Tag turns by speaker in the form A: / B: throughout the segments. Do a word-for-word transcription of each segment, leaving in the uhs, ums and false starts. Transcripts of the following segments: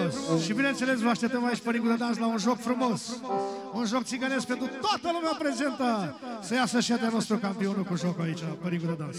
A: frumos! Și bineînțeles vă așteptăm aici pe Ringul de Dans la un joc frumos. Un joc țigănesc pentru toată lumea prezentă. Să iasă și de nostru campionul cu jocul aici, pe Ringul de Dans.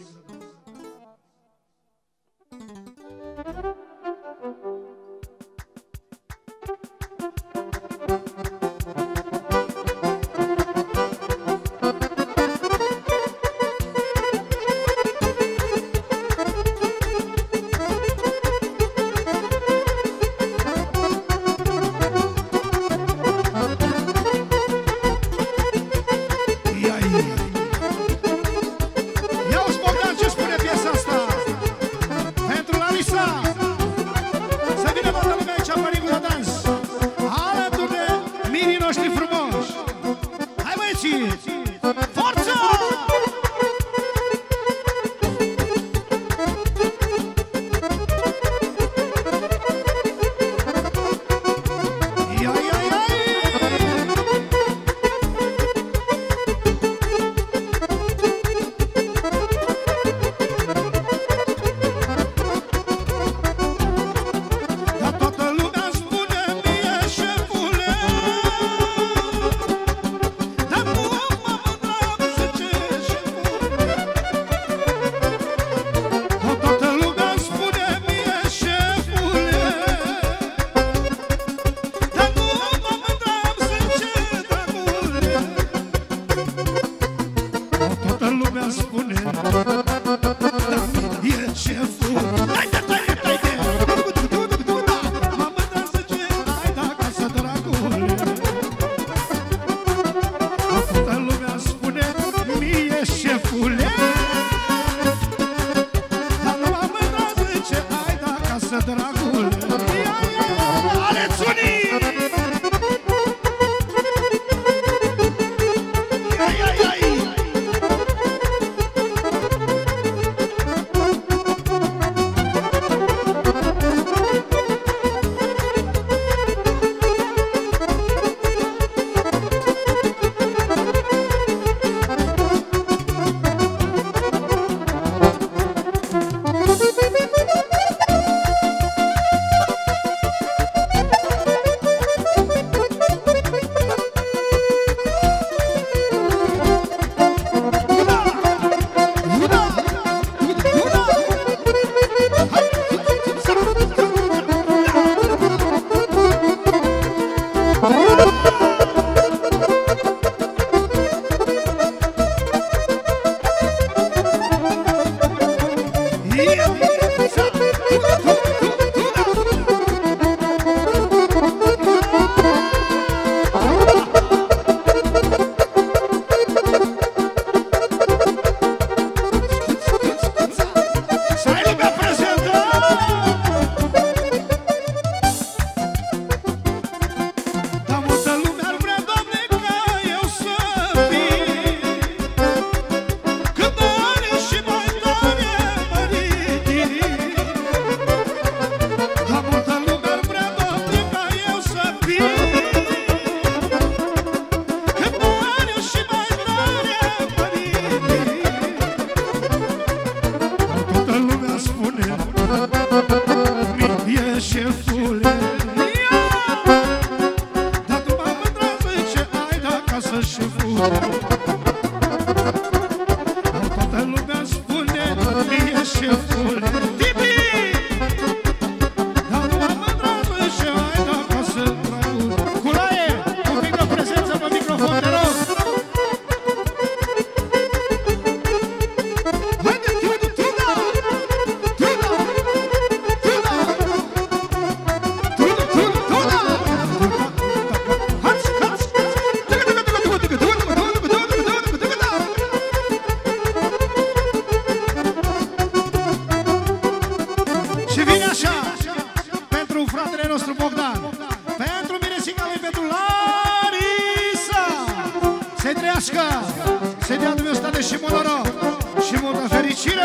B: Să-i dea Dumnezeu și mult noroc și multă fericire.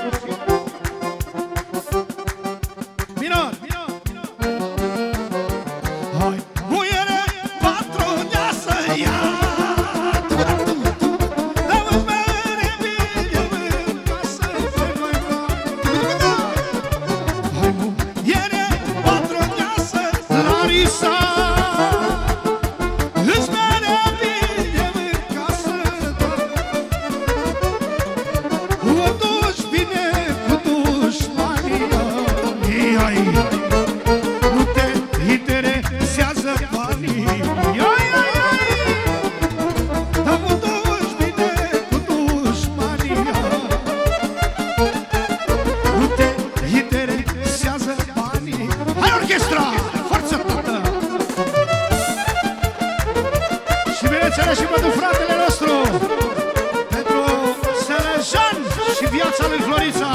B: Minor! Hai! Muiere, patroneasă, ia! Dă-mi mere bine în casă, să mai fac. Hai, muiere, patroneasă,
A: Larisa, îți mere bine în casă, o duci bine cu dușmanii. Iai, nu te interesează banii. Iai, iai, iai, dar o duci bine cu dușmanii. Nu te interesează banii. Hai orchestra, forță toată! Și bineînțeles și pentru fratele nostru, pentru Selejan și viața lui Florița.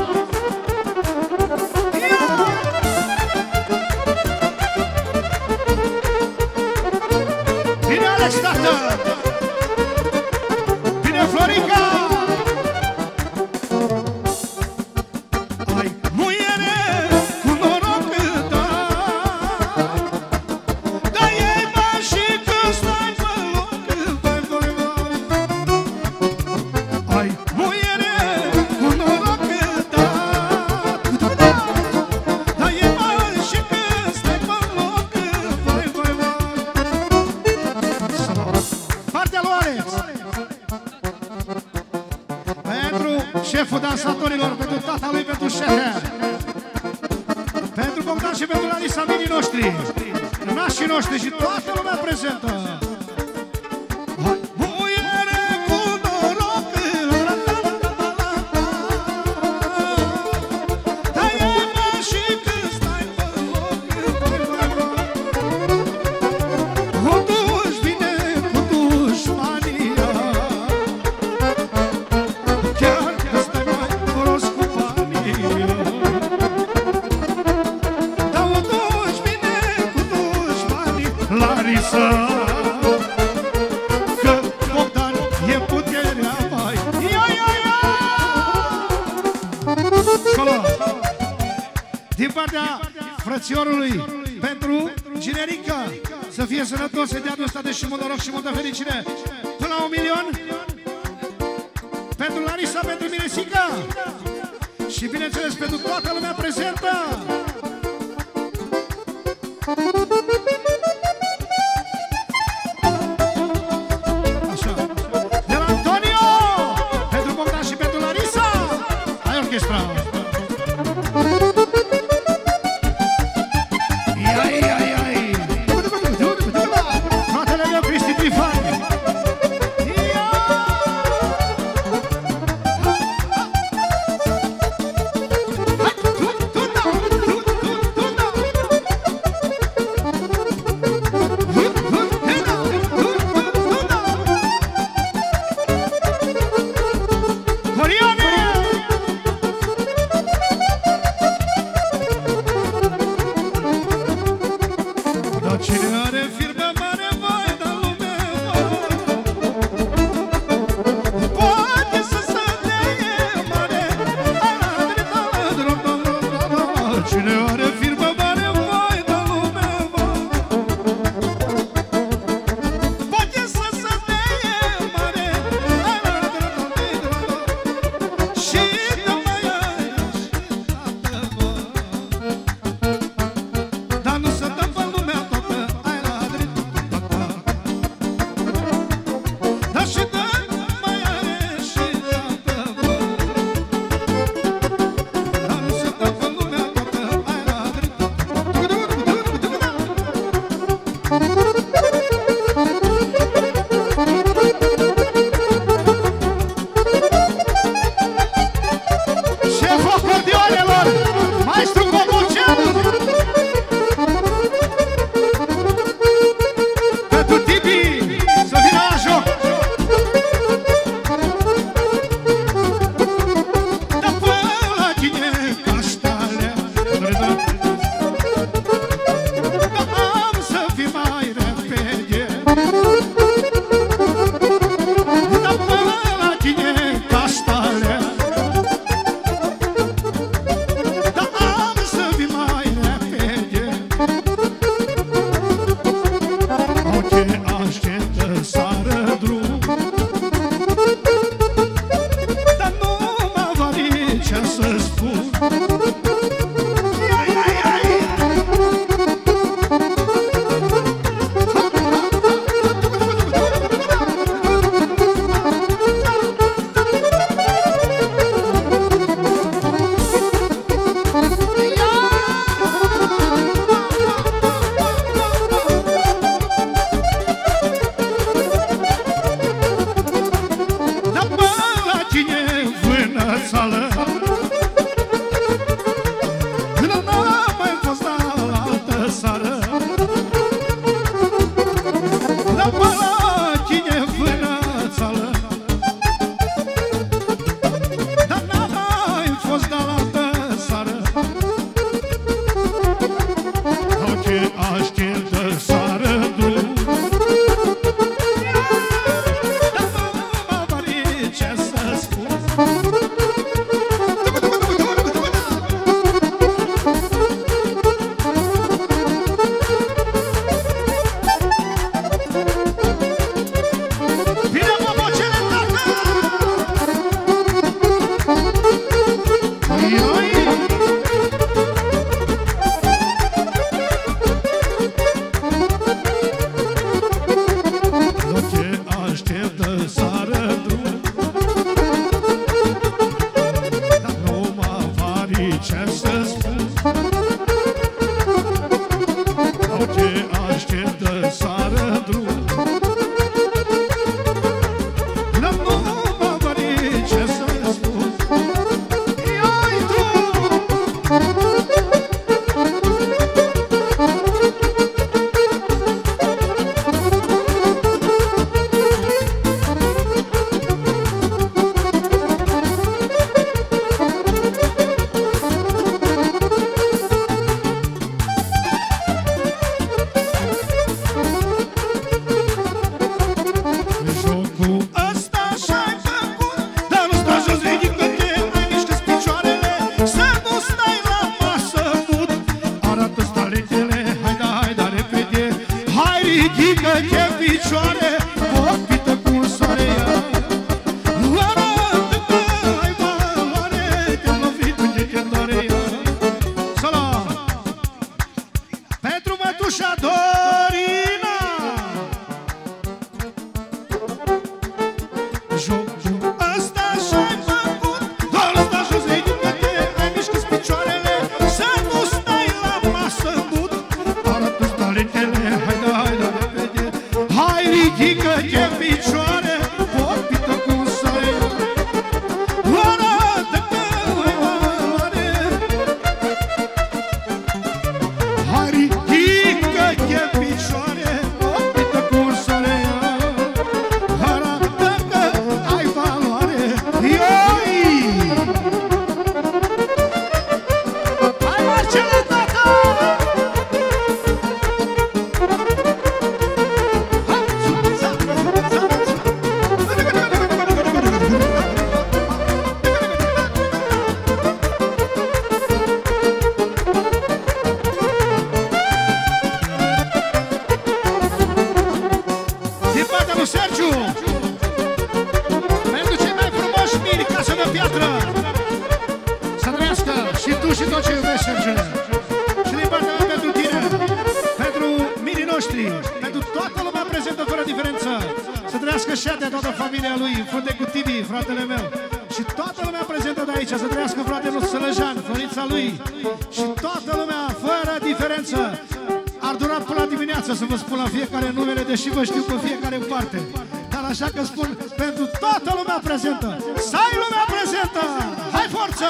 A: Bine Alex, tată! Bine Florica! Ai muiere cu noroc, da, dar ei mă și că stai pe loc, vai, vai, vai. Ai muiere cu noroc, da, dar ei mă și că stai pe loc, vai, vai, vai. Partea lui Alex, pentru șeful dansatorilor, pentru tata lui, pentru șefer, pentru Bogdan și pentru Larisa, minii noștri, nașii noștri și toată lumea prezentă. Hai, muiere cu noroc, dar e mă și când stai pe loc, o duci bine cu dușmanii. Chiar că stai mai prost cu banii, dar o duci bine cu dușmanii, Larisa, că Bogdan e puterea mai. Ia, ia, ia! Scolo! Din partea frățiorului pentru Ginerica, să fie sănătos, să dea de și mult noroc și multă fericire. Până la un milion pentru Larisa, pentru Miresica și bineînțeles pentru toată lumea prezentă. Așa. De la Antonio, pentru Bogdan și pentru Larisa. Hai orchestra. Iai, iai, iai. Fratele meu Cristi Trifan. ce așteptă sară drum. Dar nu mă vări ce să spun.
B: Deși vă știu pe fiecare în parte. Dar așa că spun, pentru toată lumea prezentă, să ai lumea prezentă! Hai forță!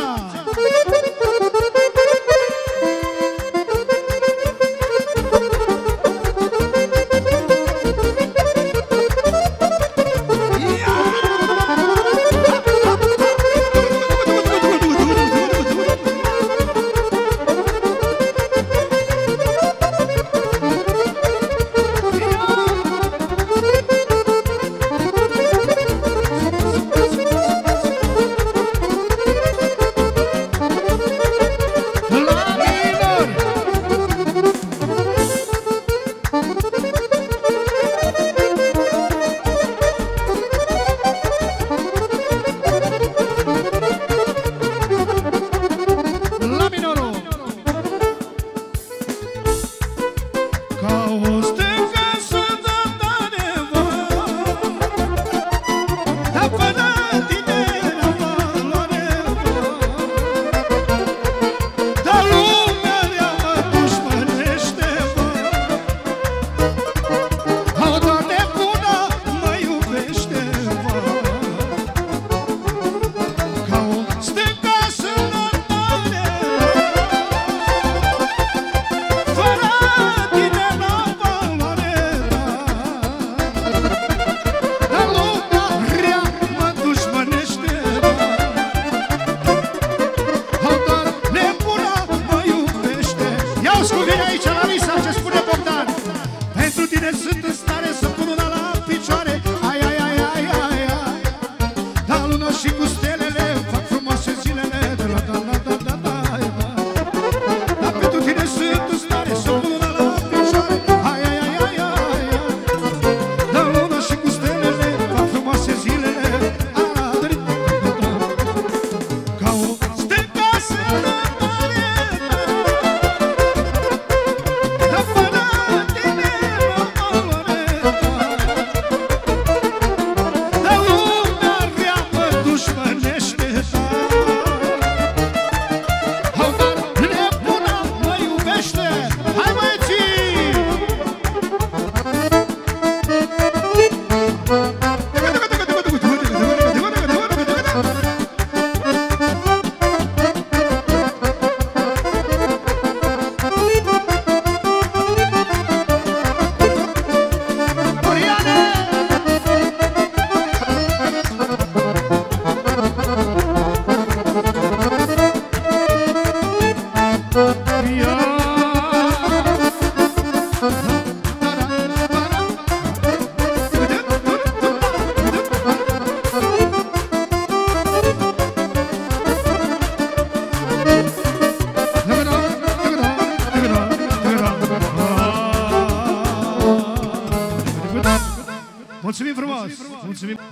A: Mulțumim frumos! Mulțumim!